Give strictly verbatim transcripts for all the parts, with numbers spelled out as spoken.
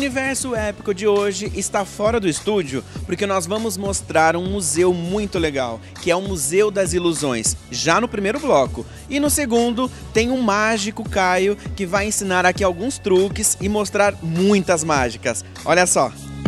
Universo Épico de hoje está fora do estúdio porque nós vamos mostrar um museu muito legal, que é o Museu das Ilusões, já no primeiro bloco. E no segundo tem um mágico Caio que vai ensinar aqui alguns truques e mostrar muitas mágicas. Olha só!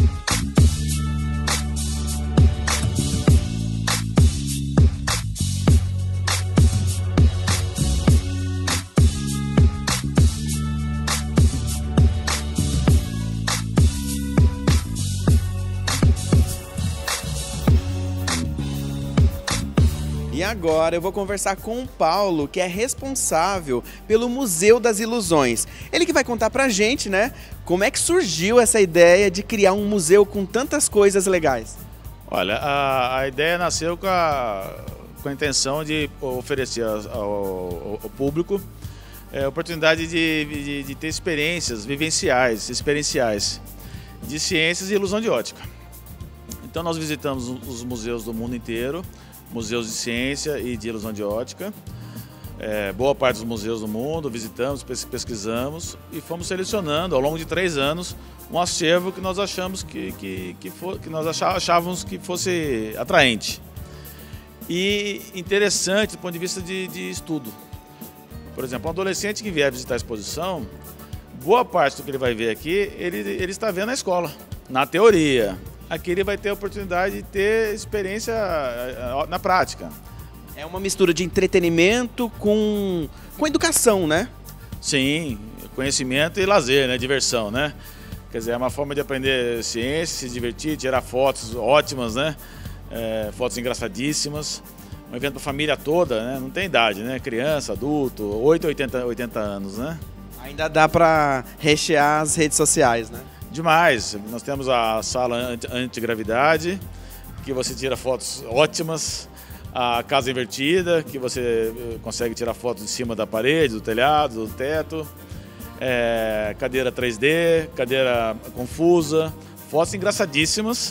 E agora eu vou conversar com o Paulo, que é responsável pelo Museu das Ilusões. Ele que vai contar pra gente, né, como é que surgiu essa ideia de criar um museu com tantas coisas legais. Olha, a, a ideia nasceu com a, com a intenção de oferecer ao, ao, ao público é, a oportunidade de, de, de ter experiências vivenciais, experienciais de ciências e ilusão de ótica. Então nós visitamos os museus do mundo inteiro, museus de ciência e de ilusão de ótica, é, boa parte dos museus do mundo, visitamos, pesquisamos e fomos selecionando ao longo de três anos um acervo que nós achamos que, que, que, for, que nós achávamos que fosse atraente e interessante do ponto de vista de, de estudo. Por exemplo, um adolescente que vier visitar a exposição, boa parte do que ele vai ver aqui, ele, ele está vendo na escola, na teoria. Aqui ele vai ter a oportunidade de ter experiência na prática. É uma mistura de entretenimento com, com educação, né? Sim, conhecimento e lazer, né? Diversão, né? Quer dizer, é uma forma de aprender ciência, se divertir, tirar fotos ótimas, né? É, fotos engraçadíssimas. Um evento para a família toda, né? Não tem idade, né? Criança, adulto, oito, oitenta, oitenta anos, né? Ainda dá para rechear as redes sociais, né? Demais. Nós temos a sala antigravidade, que você tira fotos ótimas, a casa invertida, que você consegue tirar fotos de cima da parede, do telhado, do teto, é, cadeira três D, cadeira confusa, fotos engraçadíssimas,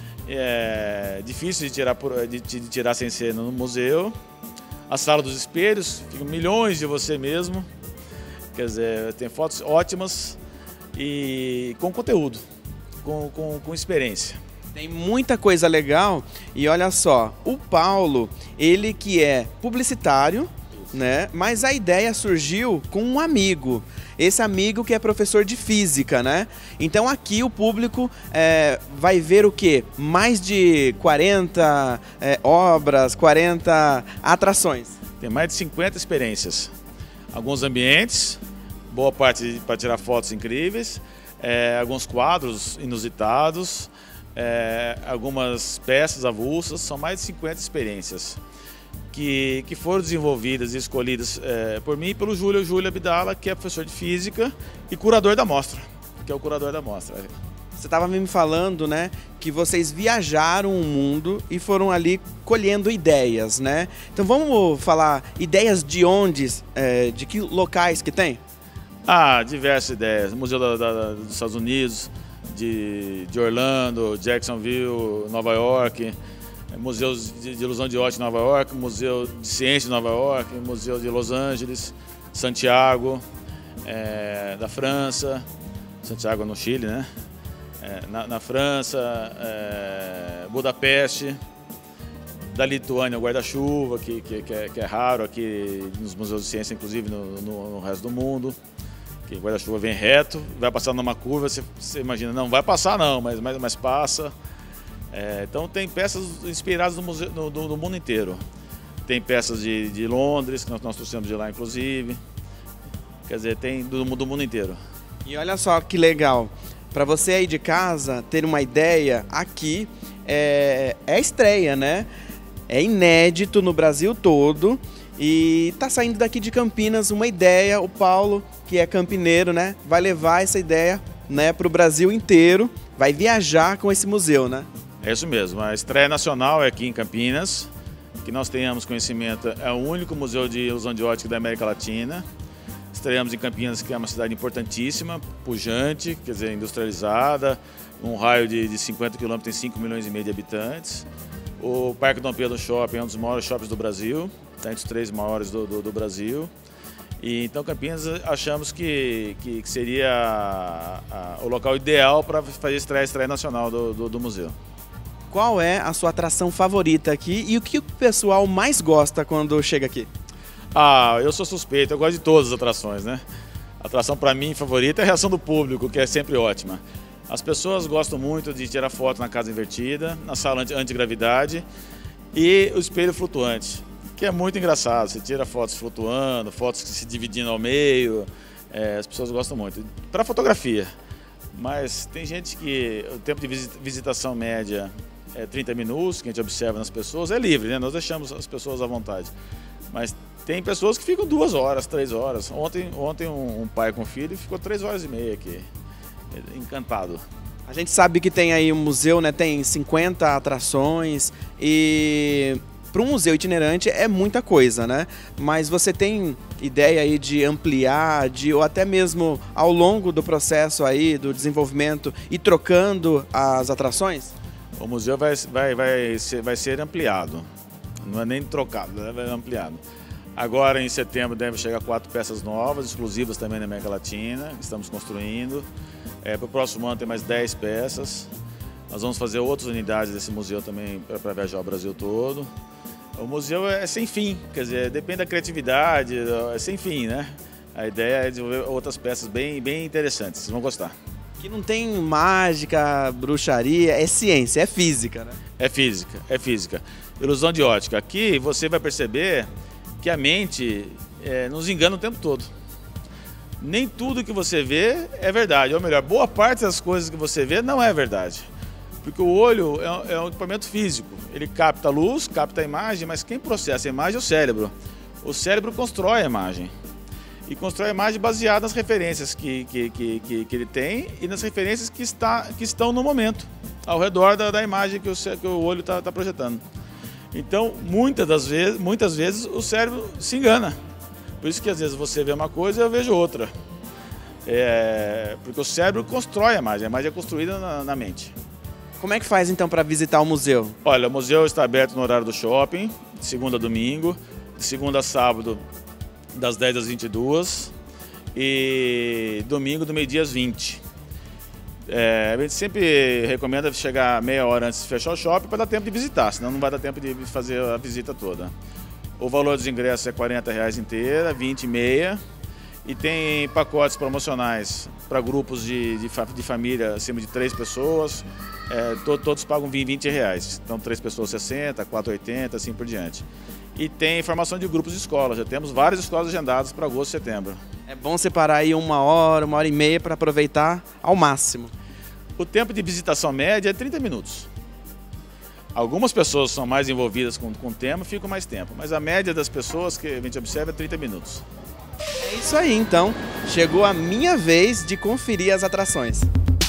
é, difícil de tirar, por, de, de tirar sem ser no museu. A sala dos espelhos, ficam milhões de você mesmo, quer dizer, tem fotos ótimas. E com conteúdo, com, com, com experiência. Tem muita coisa legal e olha só, o Paulo, ele que é publicitário, né? Mas a ideia surgiu com um amigo, esse amigo que é professor de física, né? Então aqui o público é, vai ver o quê? Mais de quarenta é, obras, quarenta atrações. Tem mais de cinquenta experiências, alguns ambientes, boa parte para tirar fotos incríveis, é, alguns quadros inusitados, é, algumas peças avulsas, são mais de cinquenta experiências que, que foram desenvolvidas e escolhidas é, por mim e pelo Júlio, Júlio Abdala, que é professor de física e curador da mostra, que é o curador da mostra. Você estava me falando, né, que vocês viajaram o mundo e foram ali colhendo ideias, né? Então vamos falar ideias de onde, é, de que locais que tem? Ah, diversas ideias. Museu da, da, dos Estados Unidos, de, de Orlando, Jacksonville, Nova York, museus de, de ilusão de ótica em Nova York, Museu de Ciência de Nova York, Museu de Los Angeles, Santiago, é, da França, Santiago no Chile, né? É, na, na França, é, Budapeste, da Lituânia, o guarda-chuva, que, que, que, é, que é raro aqui nos museus de ciência, inclusive no, no, no resto do mundo. Que o guarda-chuva vem reto, vai passar numa curva, você, você imagina, não vai passar não, mas, mas, mas passa. É, então tem peças inspiradas no, museu, no, no, no mundo inteiro. Tem peças de, de Londres, que nós, nós trouxemos de lá inclusive. Quer dizer, tem do, do mundo inteiro. E olha só que legal, para você aí de casa ter uma ideia, aqui é, é estreia, né? É inédito no Brasil todo. E tá saindo daqui de Campinas uma ideia, o Paulo, que é campineiro, né, vai levar essa ideia, né, para o Brasil inteiro, vai viajar com esse museu, né? É isso mesmo, a estreia nacional é aqui em Campinas, que nós tenhamos conhecimento, é o único museu de ilusão de ótica da América Latina. Estreamos em Campinas, que é uma cidade importantíssima, pujante, quer dizer, industrializada, um raio de, de cinquenta quilômetros, tem cinco milhões e meio de habitantes. O Parque Dom Pedro Shopping é um dos maiores shoppings do Brasil, está entre os três maiores do, do, do Brasil. E, então Campinas achamos que, que, que seria a, a, o local ideal para fazer estreia, estreia nacional do, do, do museu. Qual é a sua atração favorita aqui e o que o pessoal mais gosta quando chega aqui? Ah, eu sou suspeito, eu gosto de todas as atrações, né? A atração para mim favorita é a reação do público, que é sempre ótima. As pessoas gostam muito de tirar foto na casa invertida, na sala antigravidade e o espelho flutuante, que é muito engraçado. Você tira fotos flutuando, fotos se dividindo ao meio, é, as pessoas gostam muito. Para fotografia, mas tem gente que o tempo de visitação média é trinta minutos, que a gente observa nas pessoas, é livre, né? Nós deixamos as pessoas à vontade. Mas tem pessoas que ficam duas horas, três horas. Ontem, ontem um, um pai com filho ficou três horas e meia aqui, encantado. A gente sabe que tem aí um museu, né? Tem cinquenta atrações e para um museu itinerante é muita coisa, né? Mas você tem ideia aí de ampliar, de, ou até mesmo ao longo do processo aí do desenvolvimento e trocando as atrações? O museu vai, vai, vai, ser, vai ser ampliado, não é nem trocado, né? Vai ser ampliado. Agora em setembro deve chegar quatro peças novas, exclusivas também na América Latina, que estamos construindo. É, para o próximo ano tem mais dez peças. Nós vamos fazer outras unidades desse museu também para viajar o Brasil todo. O museu é sem fim, quer dizer, depende da criatividade, é sem fim, né? A ideia é desenvolver outras peças bem, bem interessantes, vocês vão gostar. Que não tem mágica, bruxaria, é ciência, é física, né? É física, é física. Ilusão de ótica. Aqui você vai perceber que a mente é, nos engana o tempo todo. Nem tudo que você vê é verdade, ou melhor, boa parte das coisas que você vê não é verdade. Porque o olho é, é um equipamento físico, ele capta a luz, capta a imagem, mas quem processa a imagem é o cérebro. O cérebro constrói a imagem. E constrói a imagem baseada nas referências que, que, que, que, que ele tem e nas referências que, está, que estão no momento, ao redor da, da imagem que o, que o olho está tá projetando. Então, muitas, das vezes, muitas vezes o cérebro se engana. Por isso que às vezes você vê uma coisa e eu vejo outra. É, porque o cérebro constrói a imagem, a imagem é construída na, na mente. Como é que faz então para visitar o museu? Olha, o museu está aberto no horário do shopping, de segunda a domingo, de segunda a sábado, das dez às vinte e duas e domingo do meio-dia às vinte. É, a gente sempre recomenda chegar meia hora antes de fechar o shopping para dar tempo de visitar, senão não vai dar tempo de fazer a visita toda. O valor dos ingressos é quarenta reais inteira, vinte e meia. E tem pacotes promocionais para grupos de, de, de família acima de três pessoas, é, to, todos pagam vinte reais. Então três pessoas sessenta, quatro oitenta, assim por diante. E tem formação de grupos de escola, já temos várias escolas agendadas para agosto e setembro. É bom separar aí uma hora, uma hora e meia para aproveitar ao máximo. O tempo de visitação média é trinta minutos. Algumas pessoas são mais envolvidas com, com o tema, ficam mais tempo, mas a média das pessoas que a gente observa é trinta minutos. É isso aí, então. Chegou a minha vez de conferir as atrações.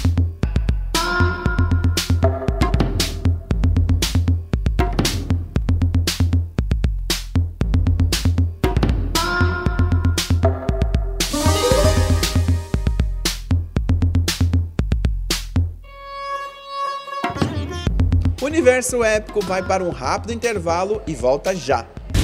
O Universo Épico vai para um rápido intervalo e volta já.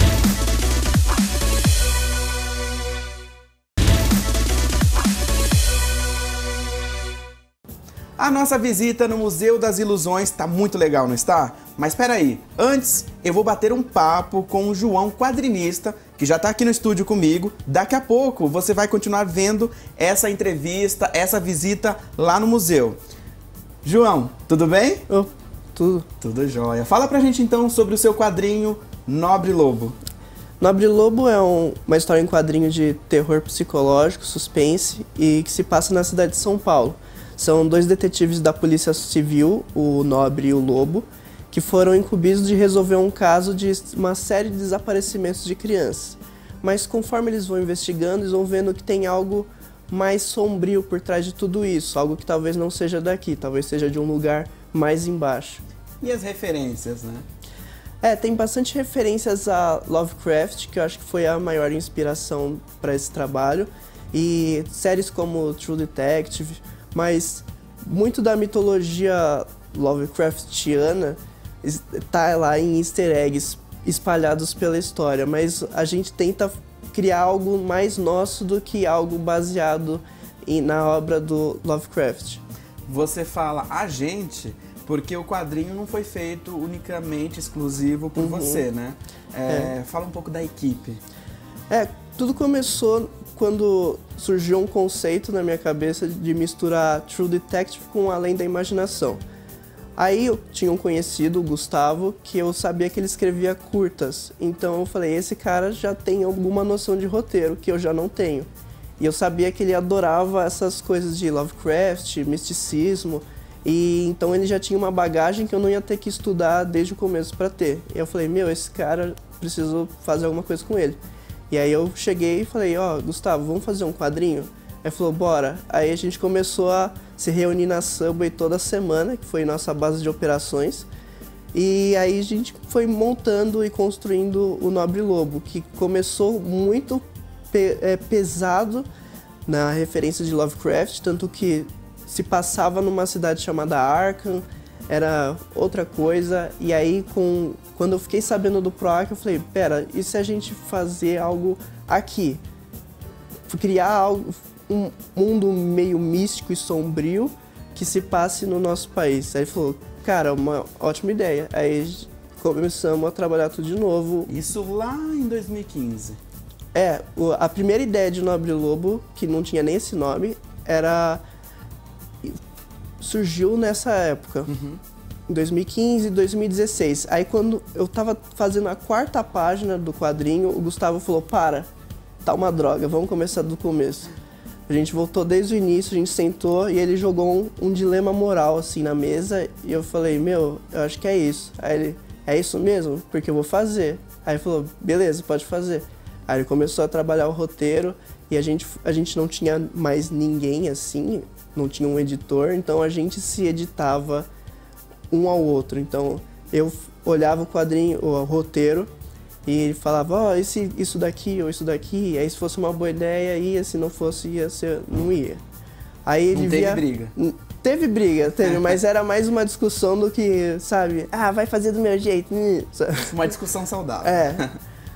A nossa visita no Museu das Ilusões está muito legal, não está? Mas espera aí, antes eu vou bater um papo com o João Quadrinista, que já está aqui no estúdio comigo. Daqui a pouco você vai continuar vendo essa entrevista, essa visita lá no museu. João, tudo bem? Oh, tudo. Tudo jóia. Fala pra gente então sobre o seu quadrinho Nobre Lobo. Nobre Lobo é um, uma história em quadrinho de terror psicológico, suspense e que se passa na cidade de São Paulo. São dois detetives da Polícia Civil, o Nobre e o Lobo, que foram incumbidos de resolver um caso de uma série de desaparecimentos de crianças. Mas conforme eles vão investigando, eles vão vendo que tem algo mais sombrio por trás de tudo isso, algo que talvez não seja daqui, talvez seja de um lugar mais embaixo. E as referências, né? É, tem bastante referências a Lovecraft, que eu acho que foi a maior inspiração para esse trabalho, e séries como True Detective, mas muito da mitologia Lovecraftiana está lá em easter eggs espalhados pela história, mas a gente tenta criar algo mais nosso do que algo baseado em, na obra do Lovecraft. Você fala a gente porque o quadrinho não foi feito unicamente exclusivo por uhum. você, né? É, é. Fala um pouco da equipe. É, tudo começou quando surgiu um conceito na minha cabeça de misturar True Detective com Além da Imaginação. Aí eu tinha um conhecido, o Gustavo, que eu sabia que ele escrevia curtas. Então eu falei, esse cara já tem alguma noção de roteiro, que eu já não tenho. E eu sabia que ele adorava essas coisas de Lovecraft, misticismo. E então ele já tinha uma bagagem que eu não ia ter que estudar desde o começo para ter. E eu falei, meu, esse cara, preciso fazer alguma coisa com ele. E aí eu cheguei e falei, ó, oh, Gustavo, vamos fazer um quadrinho? Aí falou, bora. Aí a gente começou a se reunir na Subway toda semana, que foi nossa base de operações. E aí a gente foi montando e construindo o Nobre Lobo, que começou muito pe é, pesado na referência de Lovecraft, tanto que se passava numa cidade chamada Arkham, era outra coisa. E aí, com, quando eu fiquei sabendo do Proac, eu falei, pera, e se a gente fazer algo aqui? Criar algo, um mundo meio místico e sombrio que se passe no nosso país. Aí ele falou, cara, uma ótima ideia. Aí começamos a trabalhar tudo de novo. Isso lá em dois mil e quinze. É, a primeira ideia de Nobre Lobo, que não tinha nem esse nome, era... surgiu nessa época, uhum. em dois mil e quinze, dois mil e dezesseis. Aí quando eu tava fazendo a quarta página do quadrinho, o Gustavo falou, para, tá uma droga, vamos começar do começo. A gente voltou desde o início, a gente sentou e ele jogou um, um dilema moral assim na mesa e eu falei, meu, eu acho que é isso. Aí ele, é isso mesmo? Porque eu vou fazer. Aí ele falou, beleza, pode fazer. Aí ele começou a trabalhar o roteiro e a gente, a gente não tinha mais ninguém assim, não tinha um editor, então a gente se editava um ao outro. Então eu olhava o quadrinho, o roteiro, e ele falava, ó, oh, esse, isso daqui ou isso daqui, aí se fosse uma boa ideia ia, se não fosse ia, ser, não ia. Aí ele não teve via... briga? Teve briga, teve, mas era mais uma discussão do que, sabe, ah, vai fazer do meu jeito. Uma discussão saudável. É.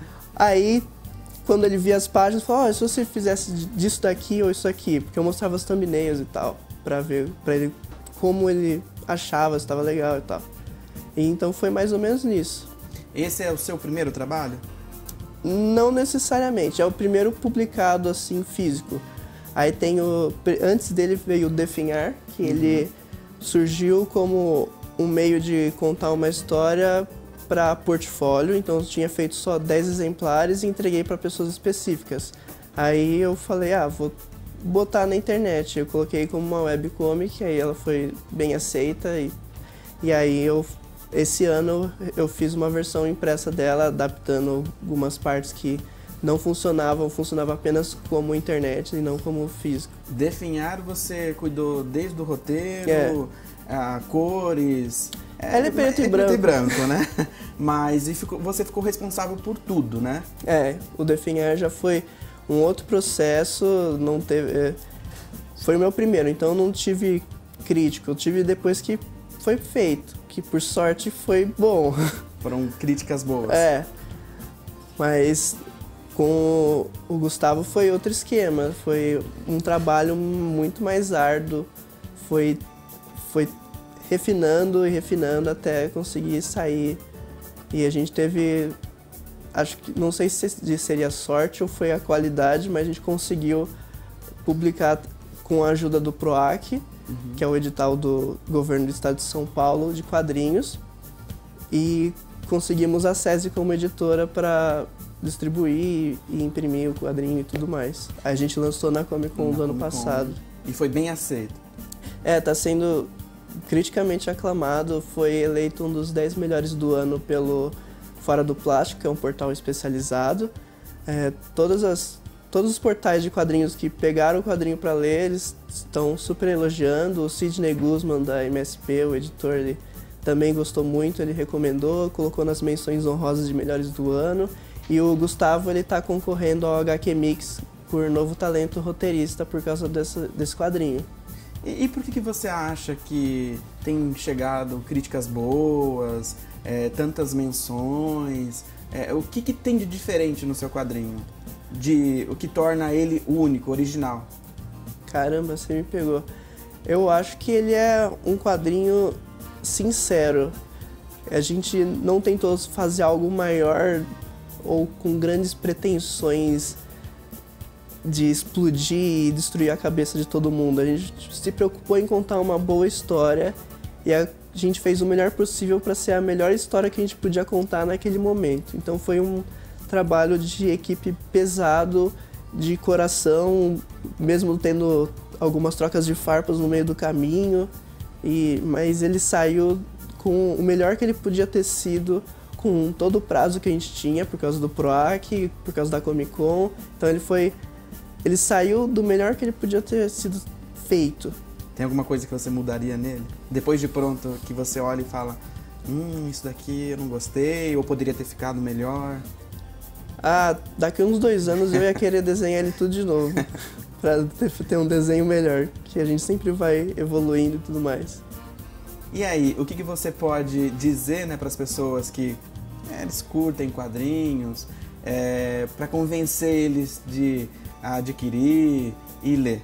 Aí, quando ele via as páginas, falou, ó, oh, se você fizesse disso daqui ou isso aqui, porque eu mostrava as thumbnails e tal, pra ver, pra ele, como ele achava, se estava legal e tal. E então foi mais ou menos nisso. Esse é o seu primeiro trabalho? Não necessariamente, é o primeiro publicado assim, físico. Aí tem o... Antes dele veio o Definhar, que uhum. ele surgiu como um meio de contar uma história para portfólio, então eu tinha feito só dez exemplares e entreguei para pessoas específicas. Aí eu falei, ah, vou botar na internet. Eu coloquei como uma webcomic, aí ela foi bem aceita e, e aí eu... Esse ano eu fiz uma versão impressa dela, adaptando algumas partes que não funcionavam, funcionava apenas como internet e não como físico. Definhar, você cuidou desde o roteiro, é. a cores... É, Ela é preto é, e branco. Preto e branco, né? Mas e ficou, você ficou responsável por tudo, né? É, o Definhar já foi um outro processo, não teve... É, foi o meu primeiro, então eu não tive crítico, eu tive depois que foi feito. Que por sorte foi bom. Foram críticas boas. É, mas com o Gustavo foi outro esquema, foi um trabalho muito mais árduo, foi, foi refinando e refinando até conseguir sair. E a gente teve, acho que, não sei se seria sorte ou foi a qualidade, mas a gente conseguiu publicar com a ajuda do Proac, Uhum. que é o edital do governo do estado de São Paulo de quadrinhos, e conseguimos a SESI como editora para distribuir e imprimir o quadrinho e tudo mais. A gente lançou na Comic Con do ano passado. E foi bem aceito. É, tá sendo criticamente aclamado, foi eleito um dos dez melhores do ano pelo Fora do Plástico, que é um portal especializado. É, todas as Todos os portais de quadrinhos que pegaram o quadrinho para ler, eles estão super elogiando. O Sidney Guzman, da M S P, o editor, ele também gostou muito, ele recomendou, colocou nas menções honrosas de melhores do ano. E o Gustavo, ele está concorrendo ao H Q Mix por novo talento roteirista por causa dessa, desse quadrinho. E, e por que, que você acha que tem chegado críticas boas, é, tantas menções? É, o que, que tem de diferente no seu quadrinho? de o que torna ele único, original? Caramba, você me pegou. Eu acho que ele é um quadrinho sincero. A gente não tentou fazer algo maior ou com grandes pretensões de explodir e destruir a cabeça de todo mundo. A gente se preocupou em contar uma boa história e a gente fez o melhor possível para ser a melhor história que a gente podia contar naquele momento. Então foi um trabalho de equipe pesado, de coração, mesmo tendo algumas trocas de farpas no meio do caminho, e, mas ele saiu com o melhor que ele podia ter sido, com todo o prazo que a gente tinha, por causa do PROAC, por causa da Comic Con. Então ele foi, ele saiu do melhor que ele podia ter sido feito. Tem alguma coisa que você mudaria nele? Depois de pronto, que você olha e fala, hum, isso daqui eu não gostei, ou poderia ter ficado melhor? Ah, daqui a uns dois anos eu ia querer desenhar ele tudo de novo, pra ter, ter um desenho melhor, que a gente sempre vai evoluindo e tudo mais. E aí, o que, que você pode dizer, né, para as pessoas que é, eles curtem quadrinhos, é, para convencer eles de adquirir e ler?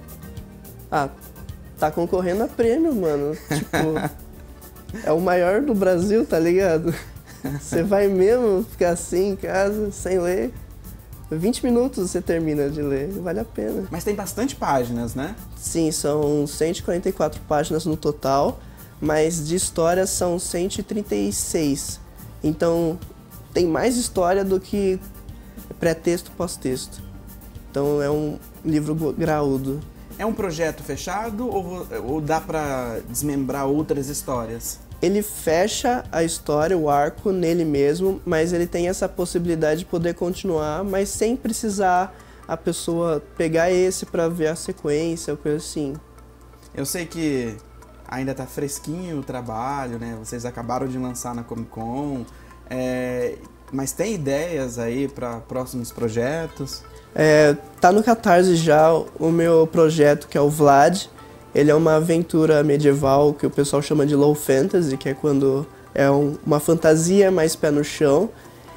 Ah, tá concorrendo a prêmio, mano. Tipo, é o maior do Brasil, tá ligado? Você vai mesmo ficar assim em casa, sem ler? vinte minutos você termina de ler, vale a pena. Mas tem bastante páginas, né? Sim, são cento e quarenta e quatro páginas no total, mas de história são cento e trinta e seis. Então, tem mais história do que pré-texto e pós-texto. Então, é um livro graúdo. É um projeto fechado ou, ou dá pra desmembrar outras histórias? Ele fecha a história, o arco, nele mesmo, mas ele tem essa possibilidade de poder continuar, mas sem precisar a pessoa pegar esse pra ver a sequência, ou coisa assim. Eu sei que ainda tá fresquinho o trabalho, né? Vocês acabaram de lançar na Comic Con, é... mas tem ideias aí para próximos projetos? É, tá no Catarse já o meu projeto, que é o Vlad. Ele é uma aventura medieval que o pessoal chama de low fantasy, que é quando é um, uma fantasia mais pé no chão.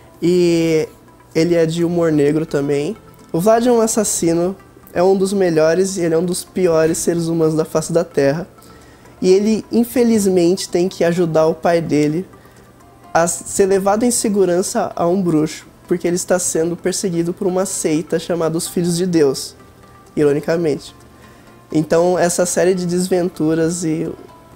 E ele é de humor negro também. O Vlad é um assassino, é um dos melhores e ele é um dos piores seres humanos da face da Terra. E ele, infelizmente, tem que ajudar o pai dele a ser levado em segurança a um bruxo, porque ele está sendo perseguido por uma seita chamada Os Filhos de Deus, ironicamente. Então, essa série de desventuras e,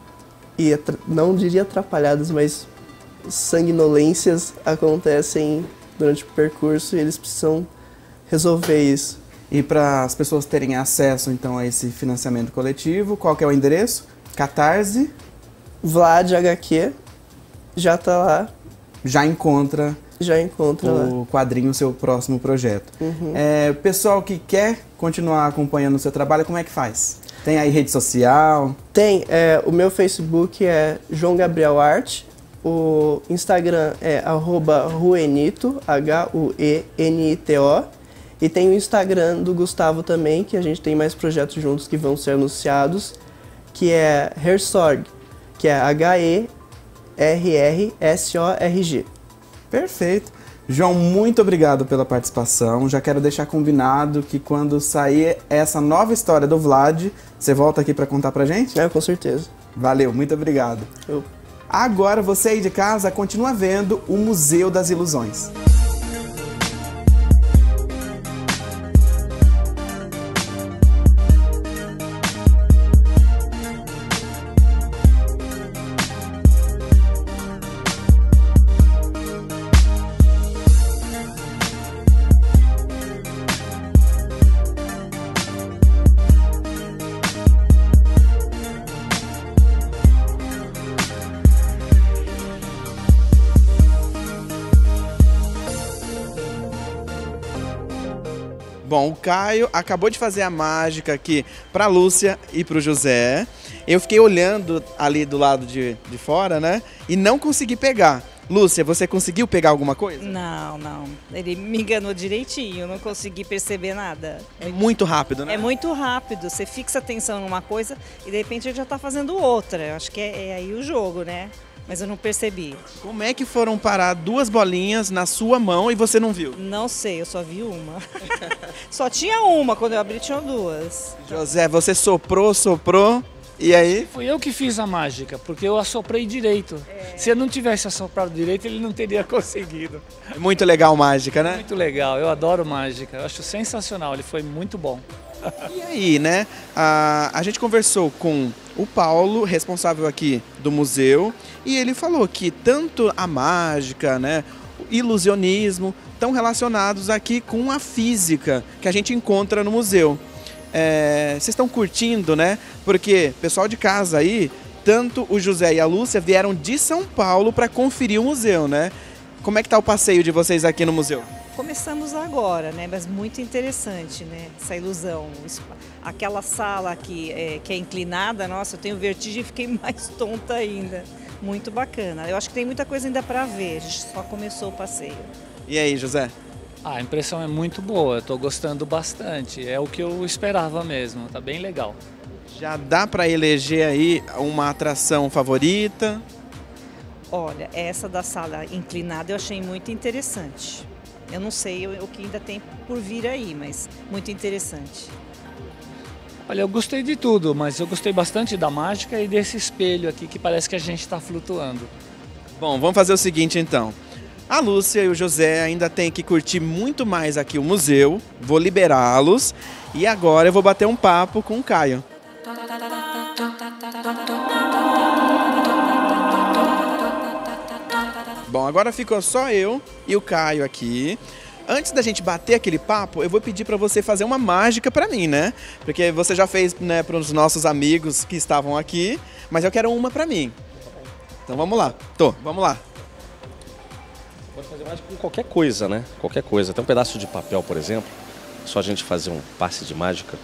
e não diria atrapalhadas, mas sanguinolências acontecem durante o percurso e eles precisam resolver isso. E para as pessoas terem acesso, então, a esse financiamento coletivo, qual que é o endereço? Catarse? Vlad H Q, já tá lá. Já encontra... Já encontra o lá. quadrinho, o seu próximo projeto. Uhum. É, pessoal que quer continuar acompanhando o seu trabalho, como é que faz? Tem aí rede social? Tem. É, o meu Facebook é João Gabriel Arte. O Instagram é arroba Ruenito, H U E N I T O. E tem o Instagram do Gustavo também, que a gente tem mais projetos juntos que vão ser anunciados, que é Hersorg, que é H E R R S O R G. Perfeito. João, muito obrigado pela participação. Já quero deixar combinado que quando sair essa nova história do Vlad, você volta aqui para contar pra gente? É, com certeza. Valeu, muito obrigado. Eu... Agora você aí de casa continua vendo o Museu das Ilusões. Bom, o Caio acabou de fazer a mágica aqui para a Lúcia e para o José. Eu fiquei olhando ali do lado de, de fora, né? E não consegui pegar. Lúcia, você conseguiu pegar alguma coisa? Não, não. Ele me enganou direitinho, não consegui perceber nada. É muito rápido, né? É muito rápido. Você fixa atenção numa coisa e de repente ele já está fazendo outra. Eu acho que é, é aí o jogo, né? mas eu não percebi. Como é que foram parar duas bolinhas na sua mão e você não viu? Não sei, eu só vi uma. Só tinha uma, quando eu abri tinha duas. José, você soprou, soprou, e aí? Fui eu que fiz a mágica, porque eu assoprei direito. É. Se eu não tivesse assoprado direito, ele não teria conseguido. É muito legal mágica, né? Muito legal, eu adoro mágica, eu acho sensacional, ele foi muito bom. E aí, né? A, a gente conversou com o Paulo, responsável aqui do museu, e ele falou que tanto a mágica, né, o ilusionismo, estão relacionados aqui com a física que a gente encontra no museu. É, vocês estão curtindo, né? Porque pessoal de casa aí, tanto o José e a Lúcia vieram de São Paulo para conferir o museu, né? Como é que tá o passeio de vocês aqui no museu? Começamos agora, né? Mas muito interessante, né? Essa ilusão. Aquela sala aqui é, que é inclinada, nossa, eu tenho vertigem e fiquei mais tonta ainda. Muito bacana. Eu acho que tem muita coisa ainda para ver, a gente só começou o passeio. E aí, José? Ah, a impressão é muito boa, eu estou gostando bastante, é o que eu esperava mesmo, tá bem legal. Já dá para eleger aí uma atração favorita? Olha, essa da sala inclinada eu achei muito interessante. Eu não sei o que ainda tem por vir aí, mas muito interessante. Olha, eu gostei de tudo, mas eu gostei bastante da mágica e desse espelho aqui que parece que a gente está flutuando. Bom, vamos fazer o seguinte então. A Lúcia e o José ainda têm que curtir muito mais aqui o museu, vou liberá-los e agora eu vou bater um papo com o Caio. Bom, agora ficou só eu e o Caio aqui. Antes da gente bater aquele papo, eu vou pedir para você fazer uma mágica para mim, né? Porque você já fez, né, para os nossos amigos que estavam aqui, mas eu quero uma para mim. Então vamos lá. Tô, vamos lá. Pode fazer mágica com qualquer coisa, né? Qualquer coisa. Tem um pedaço de papel, por exemplo. Só a gente fazer um passe de mágica.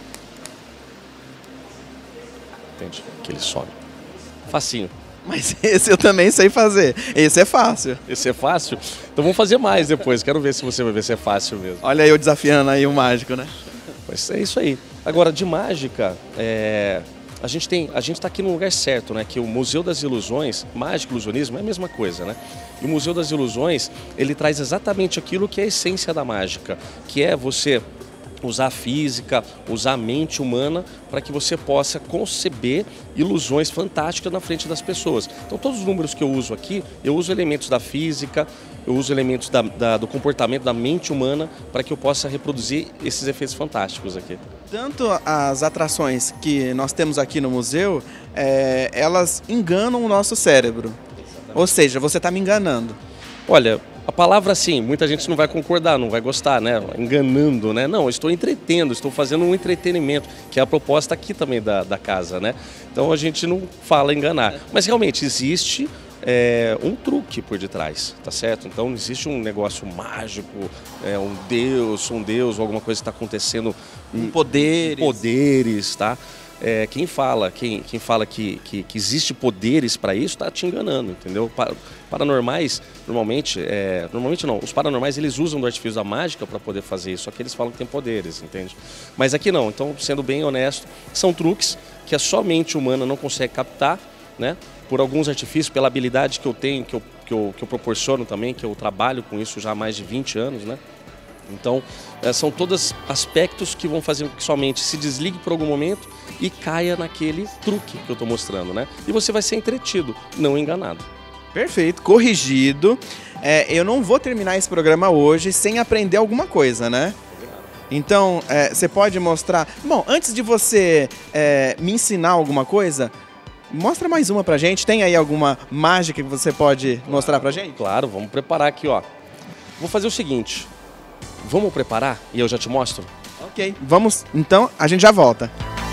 Entende? Que ele some. Facinho. Mas esse eu também sei fazer. Esse é fácil. Esse é fácil? Então vamos fazer mais depois. Quero ver se você vai ver se é fácil mesmo. Olha eu desafiando aí o mágico, né? Mas é isso aí. Agora, de mágica, é... a gente tem, a gente está aqui no lugar certo, né? Que o Museu das Ilusões, mágica e ilusionismo é a mesma coisa, né? E o Museu das Ilusões, ele traz exatamente aquilo que é a essência da mágica, que é você usar a física, usar a mente humana para que você possa conceber ilusões fantásticas na frente das pessoas. Então todos os números que eu uso aqui, eu uso elementos da física, eu uso elementos da, da, do comportamento da mente humana para que eu possa reproduzir esses efeitos fantásticos aqui. Tanto as atrações que nós temos aqui no museu, é, elas enganam o nosso cérebro. Exatamente. Ou seja, você está me enganando. Olha, a palavra sim, muita gente não vai concordar, não vai gostar, né? Enganando, né? Não, eu estou entretendo, estou fazendo um entretenimento, que é a proposta aqui também da, da casa, né? Então a gente não fala enganar. Mas realmente existe é, um truque por detrás, tá certo? Então não existe um negócio mágico, é, um deus, um deus ou alguma coisa que está acontecendo. Um poderes. Poderes, tá? É, quem fala, quem, quem fala que, que, que existe poderes para isso está te enganando, entendeu? Paranormais, normalmente, é, normalmente não, os paranormais eles usam do artifício da mágica para poder fazer isso, só que eles falam que tem poderes, entende? Mas aqui não, então sendo bem honesto, são truques que a só mente humana não consegue captar, né? Por alguns artifícios, pela habilidade que eu tenho, que eu, que eu, que eu proporciono também, que eu trabalho com isso já há mais de vinte anos, né? Então, são todos aspectos que vão fazer com que sua mente se desligue por algum momento e caia naquele truque que eu estou mostrando, né? E você vai ser entretido, não enganado. Perfeito, corrigido. É, eu não vou terminar esse programa hoje sem aprender alguma coisa, né? Então, é, você pode mostrar... Bom, antes de você é, me ensinar alguma coisa, mostra mais uma pra gente. Tem aí alguma mágica que você pode mostrar pra gente? Claro, vamos preparar aqui, ó. Vou fazer o seguinte... Vamos preparar e eu já te mostro? Ok, vamos, então a gente já volta.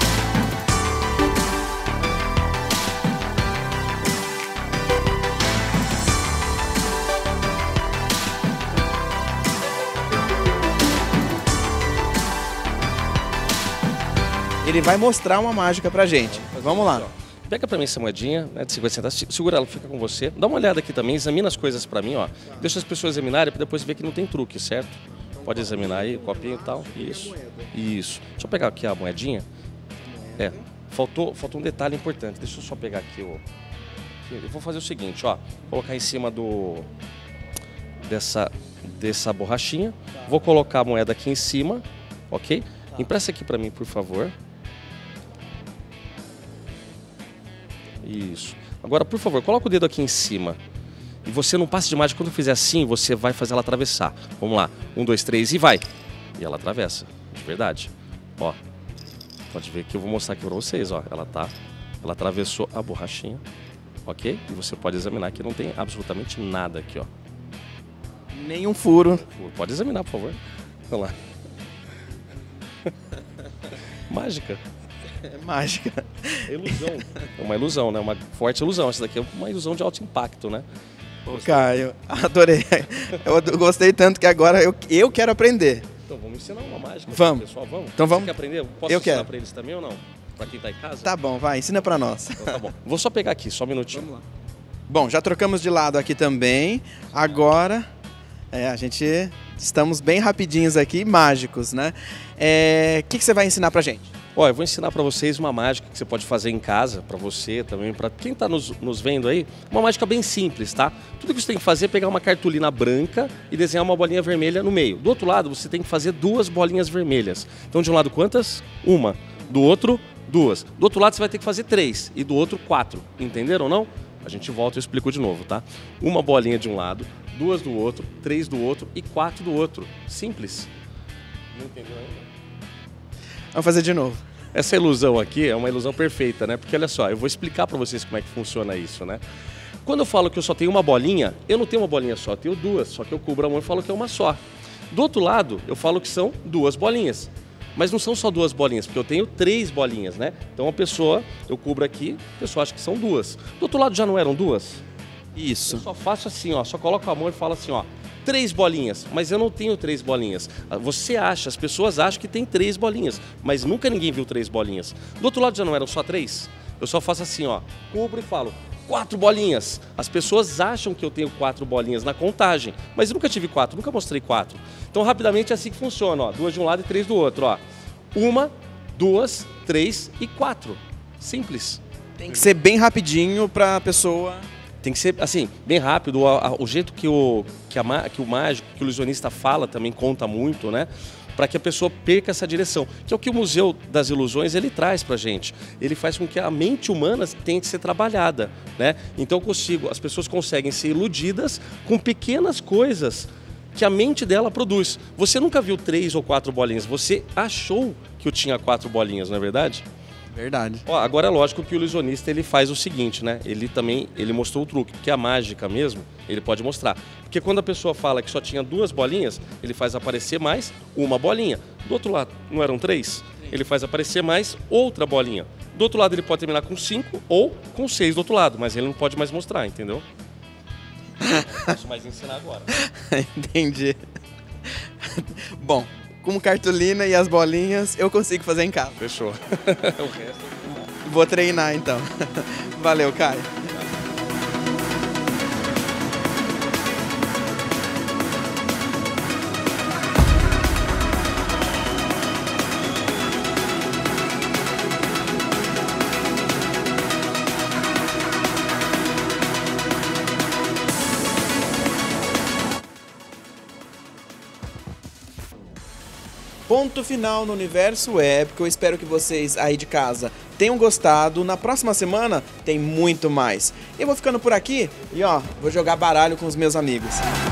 Ele vai mostrar uma mágica pra gente. Vamos lá. Pega pra mim essa moedinha, né, de cinquenta centavos, segura ela, fica com você. Dá uma olhada aqui também, examina as coisas pra mim, ó. Deixa as pessoas examinarem pra depois ver que não tem truque, certo? Pode examinar aí, o copinho e tal. Isso. Isso. Deixa eu pegar aqui a moedinha. É. Faltou, faltou um detalhe importante. Deixa eu só pegar aqui o... aqui. Eu vou fazer o seguinte, ó. Vou colocar em cima do dessa, dessa borrachinha. Vou colocar a moeda aqui em cima, ok? Empresta aqui pra mim, por favor. Isso. Agora, por favor, coloca o dedo aqui em cima. E você não passa de mágica. Quando fizer assim, você vai fazer ela atravessar. Vamos lá. Um, dois, três e vai. E ela atravessa. De verdade. Ó. Pode ver que eu vou mostrar aqui pra vocês, ó. Ela tá... Ela atravessou a borrachinha. Ok? E você pode examinar que não tem absolutamente nada aqui, ó. Nenhum furo. Pode examinar, por favor. Vamos lá. Mágica. É mágica. É ilusão. É uma ilusão, né? Uma forte ilusão. Essa daqui é uma ilusão de alto impacto, né? Ô, Caio, adorei. Eu gostei tanto que agora eu, eu quero aprender. Então vamos ensinar uma mágica. Vamos. Pessoal, vamos? Então vamos. Você quer aprender? Posso Eu ensinar quero. pra eles também ou não? Pra quem tá em casa? Tá bom, vai, ensina pra nós. Então, tá bom. Vou só pegar aqui, só um minutinho. Vamos lá. Bom, já trocamos de lado aqui também. Agora, é, a gente... Estamos bem rapidinhos aqui, mágicos, né? É, o que, que você vai ensinar pra gente? Ó, eu vou ensinar pra vocês uma mágica que você pode fazer em casa, pra você também, pra quem tá nos, nos vendo aí. Uma mágica bem simples, tá? Tudo que você tem que fazer é pegar uma cartolina branca e desenhar uma bolinha vermelha no meio. Do outro lado, você tem que fazer duas bolinhas vermelhas. Então, de um lado, quantas? Uma. Do outro, duas. Do outro lado, você vai ter que fazer três. E do outro, quatro. Entenderam ou não? A gente volta e eu explico de novo, tá? Uma bolinha de um lado, duas do outro, três do outro e quatro do outro. Simples. Não entendeu ainda? Vamos fazer de novo. Essa ilusão aqui é uma ilusão perfeita, né? Porque olha só, eu vou explicar pra vocês como é que funciona isso, né? Quando eu falo que eu só tenho uma bolinha, eu não tenho uma bolinha só, eu tenho duas, só que eu cubro a mão e falo que é uma só. Do outro lado, eu falo que são duas bolinhas. Mas não são só duas bolinhas, porque eu tenho três bolinhas, né? Então a pessoa, eu cubro aqui, a pessoa acha que são duas. Do outro lado já não eram duas? Isso. Eu só faço assim, ó, só coloco a mão e falo assim, ó, três bolinhas, mas eu não tenho três bolinhas. Você acha, as pessoas acham que tem três bolinhas, mas nunca ninguém viu três bolinhas. Do outro lado já não eram só três? Eu só faço assim, ó, cubro e falo, quatro bolinhas. As pessoas acham que eu tenho quatro bolinhas na contagem, mas eu nunca tive quatro, nunca mostrei quatro. Então rapidamente é assim que funciona, ó, duas de um lado e três do outro, ó. Uma, duas, três e quatro. Simples. Tem que ser bem rapidinho pra pessoa... Tem que ser, assim, bem rápido. O, a, o jeito que o, que, a, que o mágico, que o ilusionista fala também conta muito, né? Para que a pessoa perca essa direção. Que é o que o Museu das Ilusões, ele traz pra gente. Ele faz com que a mente humana tenha que ser trabalhada, né? Então eu consigo, as pessoas conseguem ser iludidas com pequenas coisas que a mente dela produz. Você nunca viu três ou quatro bolinhas, você achou que eu tinha quatro bolinhas, não é verdade? Verdade. Ó, agora é lógico que o ilusionista ele faz o seguinte, né? Ele também ele mostrou o truque, porque a mágica mesmo, ele pode mostrar. Porque quando a pessoa fala que só tinha duas bolinhas, ele faz aparecer mais uma bolinha. Do outro lado, não eram três? Ele faz aparecer mais outra bolinha. Do outro lado ele pode terminar com cinco ou com seis do outro lado, mas ele não pode mais mostrar, entendeu? Posso mais ensinar agora. Entendi. Bom, com cartolina e as bolinhas, eu consigo fazer em casa. Fechou. O resto... Vou treinar, então. Valeu, Caio. Ponto final no Universo Épico. Eu espero que vocês aí de casa tenham gostado. Na próxima semana tem muito mais. Eu vou ficando por aqui e ó, vou jogar baralho com os meus amigos.